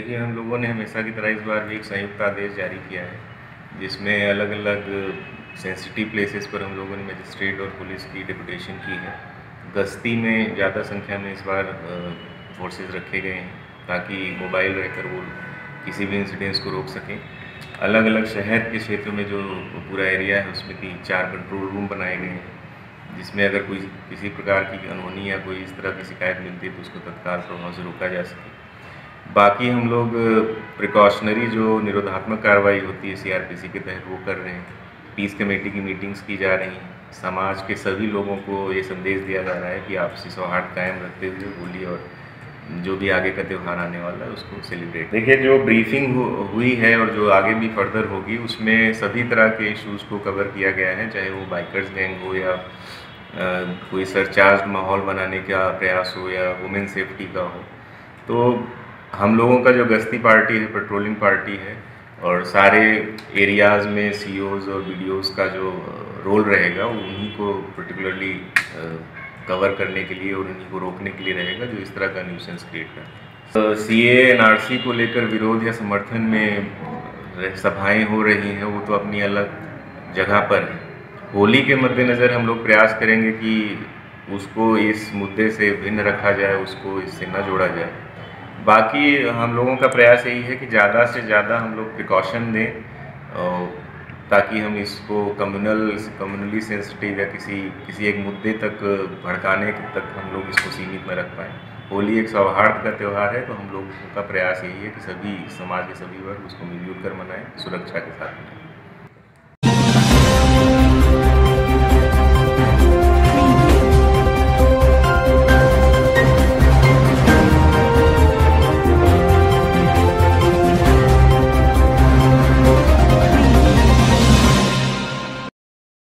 देखिए, हम लोगों ने हमेशा की तरह इस बार भी एक संयुक्त आदेश जारी किया है, जिसमें अलग अलग सेंसिटिव प्लेसेस पर हम लोगों ने मजिस्ट्रेट और पुलिस की डिप्यूटेशन की है। गश्ती में ज़्यादा संख्या में इस बार फोर्सेस रखे गए हैं ताकि मोबाइल रहकर वो किसी भी इंसिडेंट्स को रोक सकें। अलग अलग शहर के क्षेत्र में जो पूरा एरिया है उसमें 3-4 कंट्रोल रूम बनाए गए हैं, जिसमें अगर कोई किसी प्रकार की अनहोनी या कोई इस तरह की शिकायत मिलती है तो उसको तत्काल प्रभाव से रोका जा सके। बाकी हम लोग प्रिकॉशनरी जो निरोधात्मक कार्रवाई होती है सीआरपीसी के तहत वो कर रहे हैं। पीस कमेटी की मीटिंग्स की जा रही हैं। समाज के सभी लोगों को ये संदेश दिया जा रहा है कि आपसी सौहार्द कायम रखते हुए होली और जो भी आगे का त्यौहार आने वाला है उसको सेलिब्रेट। देखिए, जो ब्रीफिंग हुई है और जो आगे भी फर्दर होगी उसमें सभी तरह के इश्यूज़ को कवर किया गया है, चाहे वो बाइकर्स गैंग हो या कोई सरचार्ज माहौल बनाने का प्रयास हो या वुमेन सेफ्टी का हो। तो हम लोगों का जो गश्ती पार्टी है, पेट्रोलिंग पार्टी है, और सारे एरियाज़ में सीओज़ और बीडीओज़ का जो रोल रहेगा वो उन्हीं को पर्टिकुलरली कवर करने के लिए और उन्हीं को रोकने के लिए रहेगा जो इस तरह का न्यूसेंस क्रिएट करते हैं। सीए एनआरसी को लेकर विरोध या समर्थन में सभाएं हो रही हैं, वो तो अपनी अलग जगह पर है। होली के मद्देनज़र हम लोग प्रयास करेंगे कि उसको इस मुद्दे से भिन्न रखा जाए, उसको इससे न जोड़ा जाए। बाकी हम लोगों का प्रयास यही है कि ज़्यादा से ज़्यादा हम लोग प्रिकॉशन दें, ताकि हम इसको कम्युनली सेंसिटिव या किसी एक मुद्दे तक भड़काने तक हम लोग इसको सीमित न रख पाएँ। होली एक सौहार्द का त्यौहार है, तो हम लोगों का प्रयास यही है कि सभी समाज के सभी वर्ग उसको मिलजुल कर मनाएं, सुरक्षा के साथ मनाएं।